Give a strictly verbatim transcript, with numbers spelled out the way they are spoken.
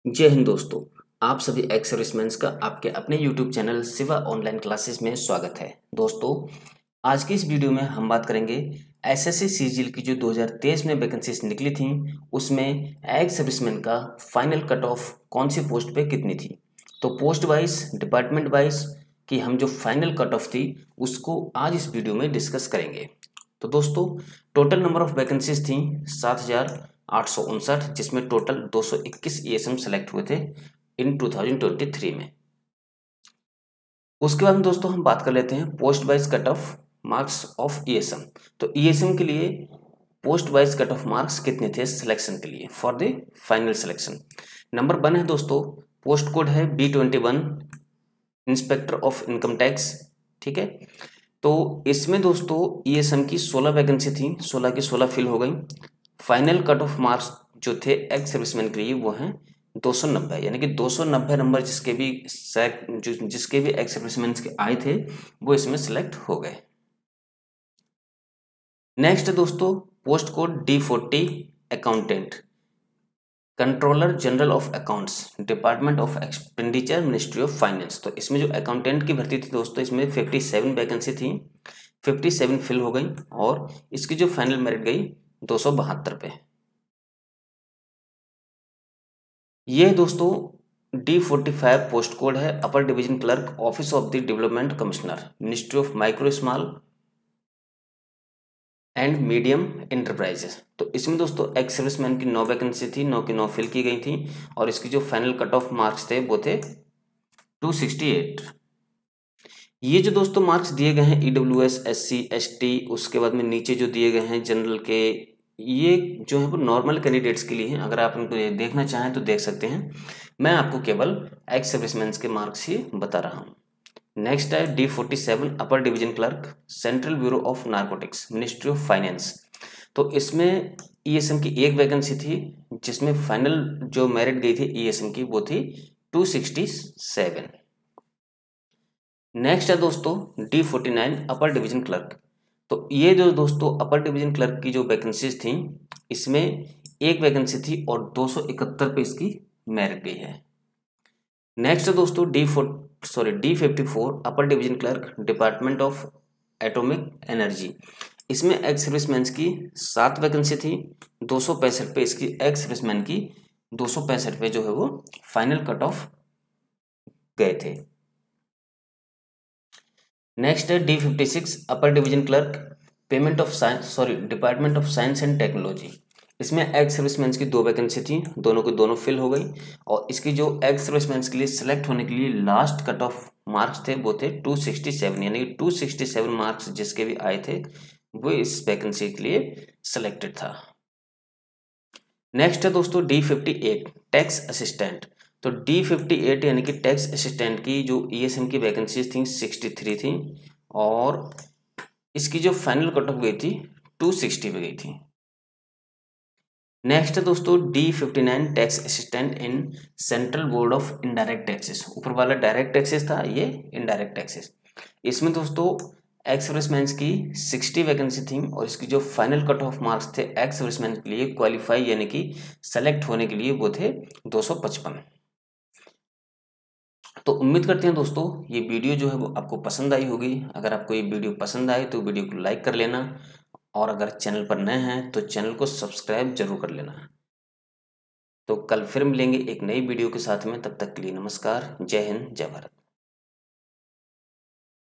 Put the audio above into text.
जय हिंद दोस्तों। आप सभी एक्स सर्विसमैन का आपके अपने YouTube channel Shiva online classes में स्वागत है। दोस्तों, आज की इस वीडियो में हम बात करेंगे एसएससी सीजीएल की जो दो हज़ार तेईस में वैकेंसीज निकली थी, उसमें एक्स सर्विसमैन का फाइनल कट ऑफ कौन सी पोस्ट पे कितनी थी। तो पोस्ट वाइज, डिपार्टमेंट वाइज की हम जो फाइनल कट ऑफ थी उसको आज इस वीडियो में डिस्कस करेंगे। तो दोस्तों, टोटल नंबर ऑफ वैकेंसीज थी सात हजार आठ सौ उनसठ, जिसमें टोटल दो सौ इक्कीस ईएसएम सेलेक्ट हुए थे इन दो हज़ार तेईस में। उसके बाद में दोस्तों हम बात कर लेते हैं post wise cut off marks of ESM. तो ईएसएम के लिए post wise cut off marks कितने थे सिलेक्शन के लिए for the final selection. Number one है दोस्तों, पोस्ट कोड है B twenty one, inspector of income tax. ठीक है, तो इसमें दोस्तों ईएसएम की सोलह वैकेंसी थी, सोलह की सोलह फिल हो गई। फाइनल कट ऑफ मार्क्स जो थे एक्स सर्विसमैन के लिए वो हैं दो सौ नब्बे, यानी कि दो सौ नब्बे नंबर जिसके भी जो जिसके भी एक्स सर्विसमैन के आए थे वो इसमें सिलेक्ट हो गए। नेक्स्ट दोस्तों, post code D forty, accountant, controller general of accounts, department of expenditure, ministry of finance. तो इसमें जो अकाउंटेंट की भर्ती थी दोस्तों, इसमें सत्तावन वैकेंसी थी, सत्तावन फिल हो गई और इसकी जो फाइनल मेरिट गई दो सौ बहत्तर पे। ये दोस्तों D forty five post code है, upper division clerk, office of the development commissioner, ministry of micro small and medium enterprises. तो इसमें दोस्तों एक्स सर्विसमैन की नौ वैकेंसी थी, नौ की नौ फिल की गई थी और इसकी जो फाइनल कट ऑफ मार्क्स थे वो थे दो सौ अड़सठ। ये जो दोस्तों मार्क्स दिए गए हैं ईडब्ल्यूएस, एससी, एसटी, उसके बाद में नीचे जो दिए गए हैं जनरल के, ये जो है वो नॉर्मल कैंडिडेट्स के लिए हैं। अगर आप इनको देखना चाहें तो देख सकते हैं। मैं आपको केवल एक्स सर्विसमैन के मार्क्स ही बता रहा हूँ। नेक्स्ट है D forty seven, upper division clerk, central bureau of narcotics, ministry of finance. तो इसमें ईएसएम की एक वैकेंसी थी, जिसमें फाइनल जो मेरिट गई थी ईएसएम की वो थी दो सौ सड़सठ। नेक्स्ट है दोस्तों D forty nine, upper division clerk. तो ये जो दोस्तों अपर डिवीजन क्लर्क की जो वैकेंसीज थी, इसमें एक वैकेंसी थी और दो सौ इकहत्तर पे इसकी मेरिट गई है। नेक्स्ट है दोस्तों D four sorry D fifty four, upper division clerk, department of atomic energy. इसमें एक्स सर्विसमैन की सात वैकेंसी थी, दो सौ पैंसठ पे इसकी एक्स सर्विसमैन की दो सौ पैंसठ पे जो है वो फाइनल कट ऑफ गए थे। नेक्स्ट है D fifty six, upper division clerk, payment of science sorry department of science and technology. इसमें एक्स सर्विसमैन की दो वैकेंसी थी, दोनों की दोनों फिल हो गई और इसकी जो एक्स सर्विसमैन के लिए सिलेक्ट होने के लिए लास्ट कट ऑफ मार्क्स थे वो थे दो सौ सड़सठ, यानी कि दो सौ सड़सठ मार्क्स जिसके भी आए थे वो इस वैकेंसी के लिए सिलेक्टेड था। नेक्स्ट है दोस्तों D fifty eight, tax assistant. तो डी फिफ्टी एट यानी कि टैक्स असिस्टेंट की जो ईएसएम की वैकेंसीज थी तिरसठ थी और इसकी जो फाइनल कट ऑफ गई थी दो सौ साठ पे गई थी। नेक्स्ट है दोस्तों D fifty nine, tax assistant in central board of indirect taxes. ऊपर वाला डायरेक्ट टैक्सेस था, ये इनडायरेक्ट टैक्सेस। इसमें दोस्तों एक्स सर्विसमैन की साठ वैकेंसी थी और इसकी जो फाइनल कट ऑफ मार्क्स थे एक्स सर्विसमैन के लिए क्वालिफाई यानी कि सेलेक्ट होने के लिए वो थे दो सौ पचपन। तो उम्मीद करते हैं दोस्तों ये वीडियो जो है वो आपको पसंद आई होगी। अगर आपको ये वीडियो पसंद आए तो वीडियो को लाइक कर लेना और अगर चैनल पर नए हैं तो चैनल को सब्सक्राइब जरूर कर लेना। तो कल फिर मिलेंगे एक नई वीडियो के साथ में, तब तक के लिए नमस्कार, जय हिंद, जय भारत।